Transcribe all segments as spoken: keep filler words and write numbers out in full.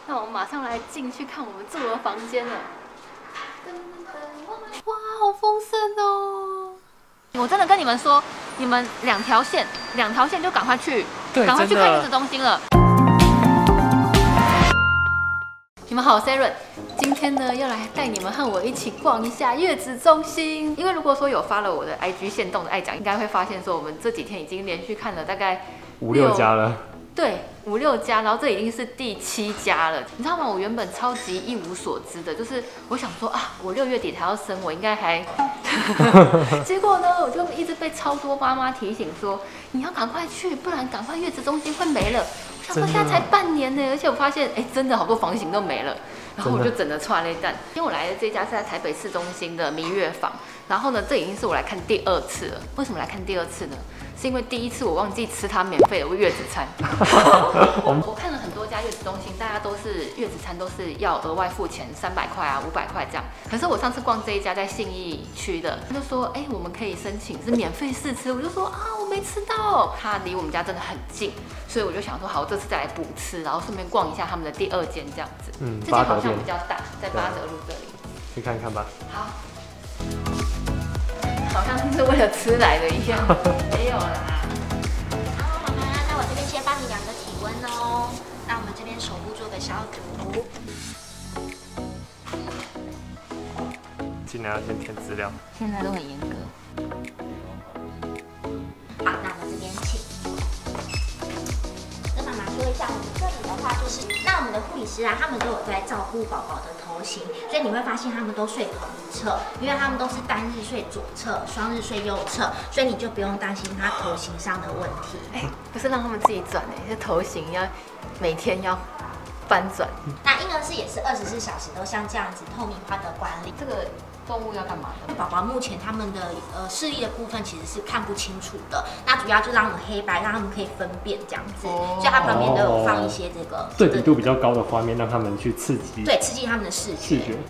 那我们马上来进去看我们住的房间了。哇，好丰盛哦！我真的跟你们说，你们两条线，两条线就赶快去，赶快去看月子中心了。你们好，我是 Aaron， 今天呢要来带你们和我一起逛一下月子中心。因为如果说有发了我的 I G 限动的爱讲，应该会发现说我们这几天已经连续看了大概五六家了。 对，五六家，然后这已经是第七家了，你知道吗？我原本超级一无所知的，就是我想说啊，我六月底才要生，我应该还，结果呢，我就一直被超多妈妈提醒说，你要赶快去，不然赶快月子中心会没了。我想说现在才半年呢，而且我发现，哎，真的好多房型都没了，然后我就整的踹了一蛋。因为我来的这家是在台北市中心的蜜月坊，然后呢，这已经是我来看第二次了。为什么来看第二次呢？是因为第一次我忘记吃他免费的月子餐。我看了很多家月子中心，大家都是月子餐都是要额外付钱，三百块啊、五百块这样。可是我上次逛这一家在信义区的，他就说，哎、欸，我们可以申请是免费试吃。我就说啊，我没吃到，它离我们家真的很近，所以我就想说，好，这次再来补吃，然后顺便逛一下他们的第二间这样子。嗯，这间好像比较大，在八德路这里。 去看看吧。好。 好像是为了吃来的一样，没有啦。 好，妈妈，那我这边先帮你量个体温哦。那我们这边手部做个消毒。 进来要先填资料。 现在都很严格。 好，那我们这边请。跟妈妈说一下，我们这里的话就是，那我们的护理师啊，他们都有在照顾宝宝的头型，所以你会发现他们都睡同一侧，因为他们都是单日睡左侧，双日睡右侧，所以你就不用担心他头型上的问题。 哎、欸，不是让他们自己转哎、欸，这头型要每天要翻转。 那婴儿室也是二十四小时都像这样子透明化的管理。 这个动物要干嘛的？ 宝宝目前他们的呃视力的部分其实是看不清楚的，那主要就让我们黑白，让他们可以分辨这样子，哦、所以它旁边都有放一些这个对比度比较高的画面，让他们去刺激， 对，刺激他们的视觉。视觉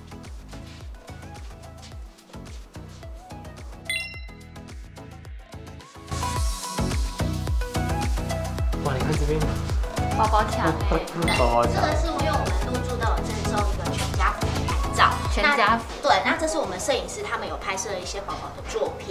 哇，你看这边， 宝宝墙哎， 宝宝墙， 这个是因为我们入住都有赠送一个全家福的拍照， 全家福。 对，那这是我们摄影师他们有拍摄一些宝宝的作品。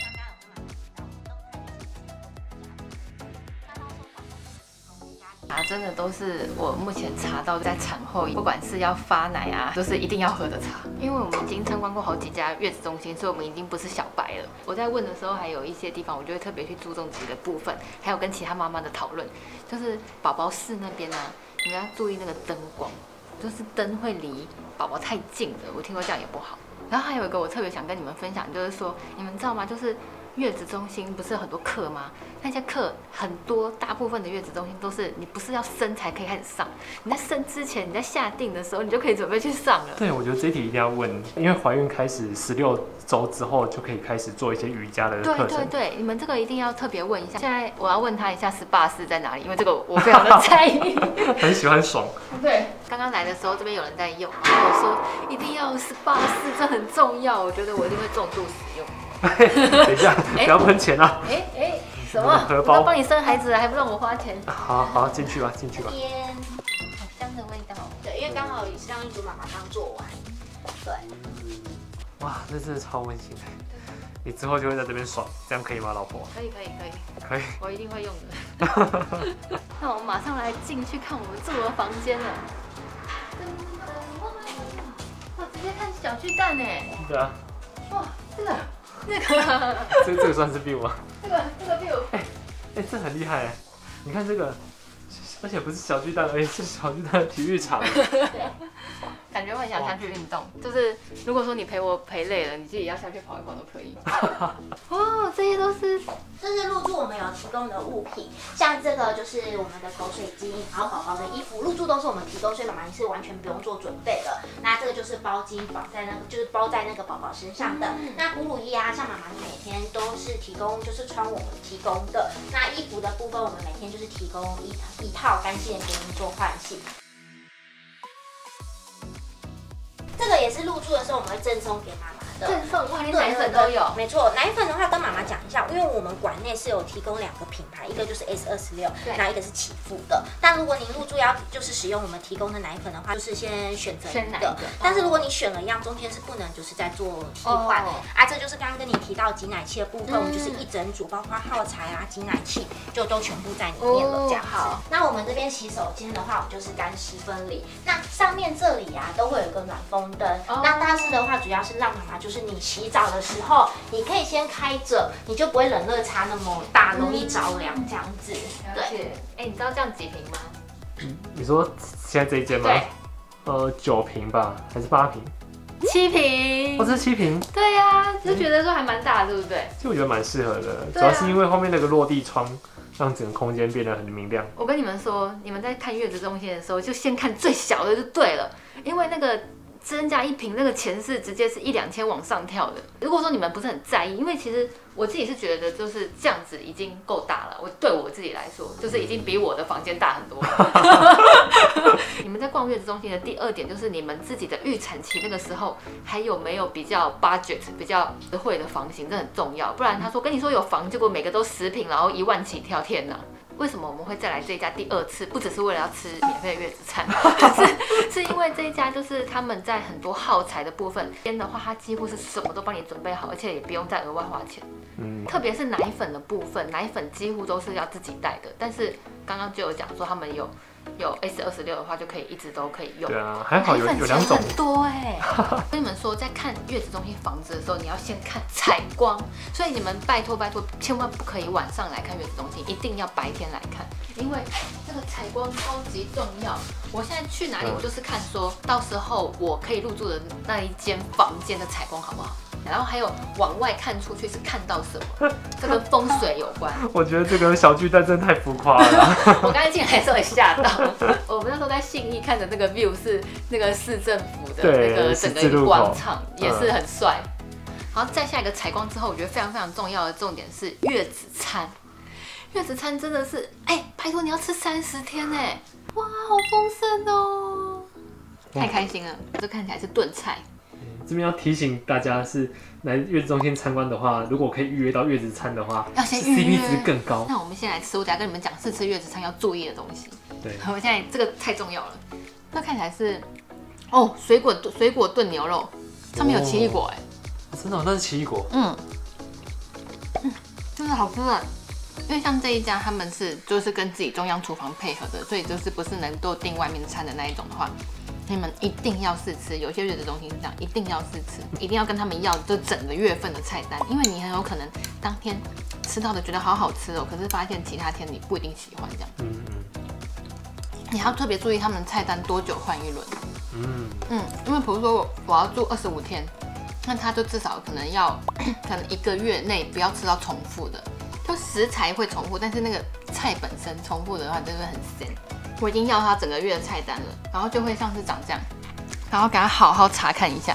啊，真的都是我目前查到在产后，不管是要发奶啊，都是一定要喝的茶。因为我们已经参观过好几家月子中心，所以我们已经不是小白了。我在问的时候，还有一些地方我就会特别去注重几个部分，还有跟其他妈妈的讨论，就是宝宝室那边啊，你们要注意那个灯光，就是灯会离宝宝太近了，我听说这样也不好。然后还有一个我特别想跟你们分享，就是说你们知道吗？就是月子中心不是有很多课吗？那些课很多，大部分的月子中心都是你不是要生才可以开始上，你在生之前，你在下定的时候，你就可以准备去上了。 对，我觉得这一题一定要问，因为怀孕开始十六周之后就可以开始做一些瑜伽的课程。 对对对，你们这个一定要特别问一下。现在我要问他一下十八式在哪里，因为这个我非常的在意。 很喜欢爽。 对，刚刚来的时候这边有人在用，然后我说一定要十八式，这很重要，我觉得我一定会重度使用。 等一下，不要喷钱啊！ 哎哎，什么？ 荷包？ 要帮你生孩子，还不让我花钱？ 好好进去吧，进去吧。 这边好香的味道。 对，因为刚好上一组妈妈刚做完。对。 哇，这真的超温馨的。你之后就会在这边爽，这样可以吗，老婆？ 可以可以可以。 可以。 我一定会用的。那我们马上来进去看我们住的房间了。哇，直接看小巨蛋哎。 对啊。 哇，这个。这个， 这这个算是 view 吗？ 这个这个 view， 哎哎，这很厉害哎！你看这个，而且不是小巨蛋，而且是小巨蛋的体育场。 感觉会想下去运动，就是如果说你陪我陪累了，你自己要下去跑一跑都可以。哦，这些都是， 这是入住我们有提供的物品，像这个就是我们的口水巾，然后宝宝的衣服，入住都是我们提供，所以妈妈你是完全不用做准备的。那这个就是包巾，绑在那个就是包在那个宝宝身上的。嗯、那哺乳衣啊，像妈妈你每天都是提供，就是穿我们提供的。那衣服的部分，我们每天就是提供一一套干净给您做换洗。这个也是入住的时候我们会赠送给妈妈的。 的。 赠送哇，连奶粉都有。 没错，奶粉的话跟妈妈讲一下，因为我们馆内是有提供两个品牌，一个就是 S 二十六，然后一个是起伏的。但如果您入住要就是使用我们提供的奶粉的话，就是先选择一个。但是如果你选了一样，中间是不能就是在做替换、哦、啊。这就是刚刚跟你提到挤奶器的部分，嗯、我们就是一整组，包括耗材啊、挤奶器，就都全部在里面了。这样、哦、好。那我们这边洗手间的话，我们就是干湿分离。那上面这里啊，都会有一个暖风灯。哦、那但是的话，主要是让妈妈就是你洗澡的时候，你可以先开着，你就不会冷热差那么大，容易着凉这样子。 嗯、对。哎、欸，你知道这样几瓶吗？ 嗯，你说现在这一间吗？ 对。 呃，九瓶吧，还是八瓶？ 七瓶。 哦，这是七瓶。 对呀、啊，就觉得说还蛮大的，对不对？ 其实我觉得蛮适合的，主要是因为后面那个落地窗。让整个空间变得很明亮。 我跟你们说，你们在看月子中心的时候，就先看最小的就对了，因为那个增加一瓶，那个钱是直接是一两千往上跳的。如果说你们不是很在意，因为其实我自己是觉得就是这样子已经够大了。我对我自己来说，就是已经比我的房间大很多了。你们在逛月子中心的第二点就是你们自己的预产期那个时候还有没有比较 budget 比较实惠的房型，这很重要。不然他说跟你说有房，结果每个都十坪，然后一万起跳，天哪！为什么我们会再来这一家第二次？不只是为了要吃免费的月子餐，是是因为这一家就是他们在很多耗材的部分边的话，它几乎是什么都帮你准备好，而且也不用再额外花钱。嗯，特别是奶粉的部分，奶粉几乎都是要自己带的。但是刚刚就有讲说他们有有 S 二十六的话，就可以一直都可以用。 对啊，还好有有两种。 很多哎、欸。跟你们说，在看月子中心房子的时候，你要先看采光，所以你们拜托拜托，千万不可以晚上来看月子中心，一定要白天来看，因为这个采光超级重要。我现在去哪里，我就是看说到时候我可以入住的那一间房间的采光好不好。然后还有往外看出去是看到什么，这跟风水有关。 我觉得这个小巨蛋真的太浮夸了。 我刚才进来的时候也吓到。我们那时候在信义看的那个 view 是那个市政府的那个整个一个广场，也是很帅。然后再下一个采光之后，我觉得非常非常重要的重点是月子餐。月子餐真的是，哎、欸，拜托你要吃三十天哎，哇，好丰盛哦，太开心了。这看起来是炖菜。 这边要提醒大家，是来月子中心参观的话，如果可以预约到月子餐的话， 要先预约 ，C P 值更高。 那我们先来吃，我等下跟你们讲试吃月子餐要注意的东西。 对， 我们现在这个太重要了。那看起来是哦，水果水果炖牛肉，上面有奇异果哎、 哦，真的、哦，那是奇异果。 嗯，嗯，真的好吃啊！因为像这一家他们是就是跟自己中央厨房配合的，所以就是不是能够订外面餐的那一种的话。你们一定要试吃，有些月子中心是这样，一定要试吃，一定要跟他们要就整个月份的菜单，因为你很有可能当天吃到的觉得好好吃哦，可是发现其他天你不一定喜欢这样。嗯嗯。你还要特别注意他们菜单多久换一轮。嗯嗯，因为比如说我我要住二十五天，那他就至少可能要可能一个月内不要吃到重复的，就食材会重复，但是那个菜本身重复的话，真的很咸。我已经要他整个月的菜单了，然后就会像是长这样，然后给他好好查看一下。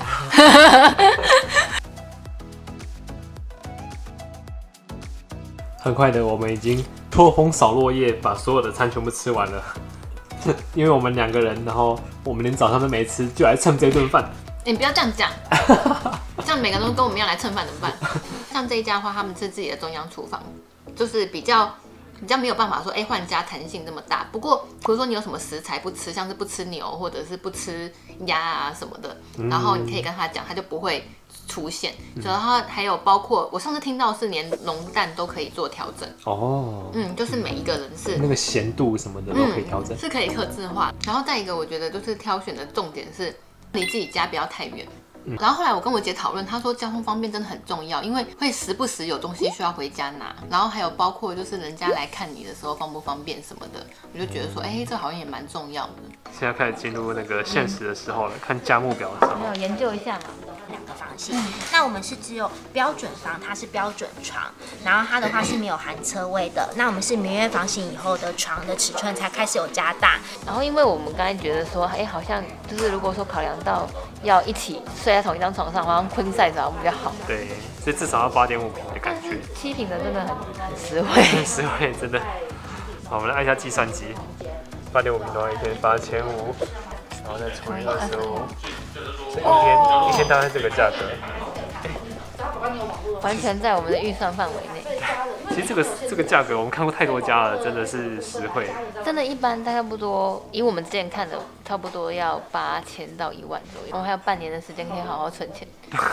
很快的，我们已经拖风扫落叶，把所有的餐全部吃完了。因为我们两个人，然后我们连早上都没吃，就来蹭这顿饭。 你不要这样讲，这样每个人都跟我们一样来蹭饭怎么办？像这一家的话，他们是自己的中央厨房，就是比较。比较没有办法说，哎、欸，换家弹性这么大。不过，比如说你有什么食材不吃，像是不吃牛或者是不吃鸭啊什么的，嗯、然后你可以跟他讲，他就不会出现。嗯、然后还有包括我上次听到是连浓淡都可以做调整。哦，嗯，就是每一个人是那个咸度什么的都可以调整、 嗯，是可以客制化。然后再一个，我觉得就是挑选的重点是离自己家不要太远。然后后来我跟我姐讨论，她说交通方便真的很重要，因为会时不时有东西需要回家拿，然后还有包括就是人家来看你的时候方不方便什么的，我就觉得说，哎、欸，这好像也蛮重要的。 现在开始进入那个现实的时候了，嗯、看价目表的时候。 没有研究一下嘛。 两个房型，那我们是只有标准房，它是标准床，然后它的话是没有含车位的。那我们是明月房型以后的床的尺寸才开始有加大。 然后因为我们刚才觉得说，哎、欸，好像就是如果说考量到要一起睡在同一张床上，好像queen size好像比较好。 对，所以至少要八点五平的感觉。 七平的真的很很实惠， 很实惠，真的。好，我们来按一下计算机，八点五平的话一天八千五，然后再除以二十五，所以一天一天大概这个价格。 完全在我们的预算范围内。 其实这个这个价格我们看过太多家了，真的是实惠。 真的，一般大概不多，以我们之前看的，差不多要八千到一万左右。我们还有半年的时间可以好好存钱。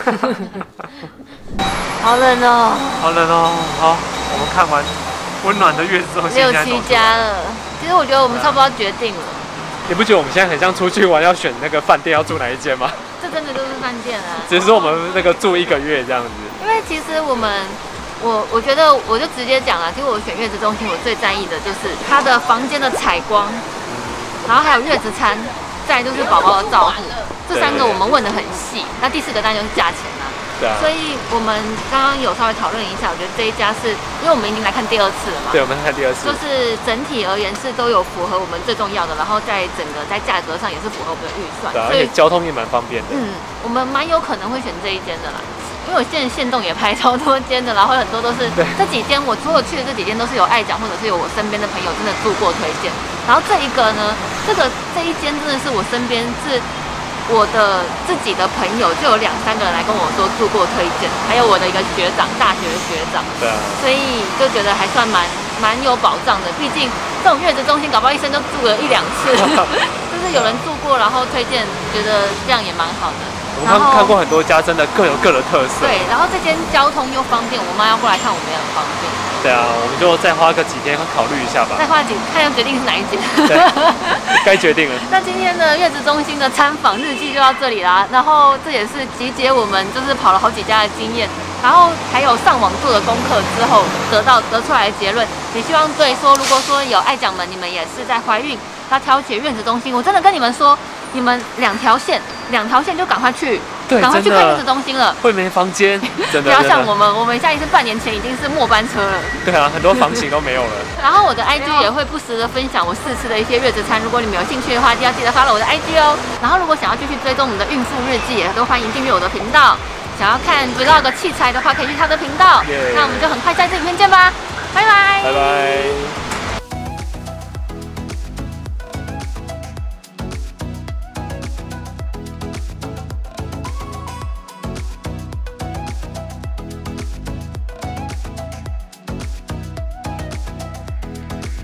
好冷哦， 好冷哦。好，我们看完温暖的月子中心， 六七家了。其实我觉得我们差不多要决定了。 你不觉得我们现在很像出去玩要选那个饭店要住哪一间吗？ 这真的就是饭店啊， 只是说我们那个住一个月这样子。 因为其实我们，我我觉得我就直接讲了，其实我选月子中心，我最在意的就是它的房间的采光，然后还有月子餐，再来就是宝宝的照护，这三个我们问的很细。那第四个当然就是价钱啦。 对啊。 所以我们刚刚有稍微讨论一下，我觉得这一家是因为我们已经来看第二次了嘛。 对，我们看第二次。 就是整体而言是都有符合我们最重要的，然后在整个在价格上也是符合我们的预算。 对啊，而且交通也蛮方便的。 嗯，我们蛮有可能会选这一间的啦。因为我现在限动也拍超多间的，然后很多都是这几间，我所有去的这几间都是有爱讲或者是有我身边的朋友真的住过推荐。然后这一个呢，这个这一间真的是我身边是我的自己的朋友，就有两三个人来跟我说住过推荐，还有我的一个学长，大学的学长。 对啊。所以就觉得还算蛮蛮有保障的，毕竟这种月子中心搞不好一生就住了一两次，就是有人住过，然后推荐，觉得这样也蛮好的。 我们看看过很多家，真的各有各的特色。 对，然后这间交通又方便，我妈要过来看我们也很方便。 对啊，我们就再花个几天考虑一下吧。 再花几，看要决定是哪一间。 对，该决定了。 那今天的月子中心的参访日记就到这里啦。然后这也是集结我们就是跑了好几家的经验，然后还有上网做的功课之后得到得出来的结论。也希望对说，如果说有爱讲们，你们也是在怀孕要挑选月子中心，我真的跟你们说，你们两条线，两条线就赶快去。 对， 赶快去看月子中心了， 会没房间，真的。 不要像我们，我们下一次半年前已经是末班车了。 对啊，很多房型都没有了。 然后我的 I G 也会不时的分享我试吃的一些月子餐，如果你们有兴趣的话，就要记得 follow 我的 I G 哦。然后如果想要继续追踪我们的孕妇日记，也都欢迎订阅我的频道。想要看 vlog 器材的话，可以去他的频道。Yeah. 那我们就很快下一次影片见吧，拜拜。 拜拜。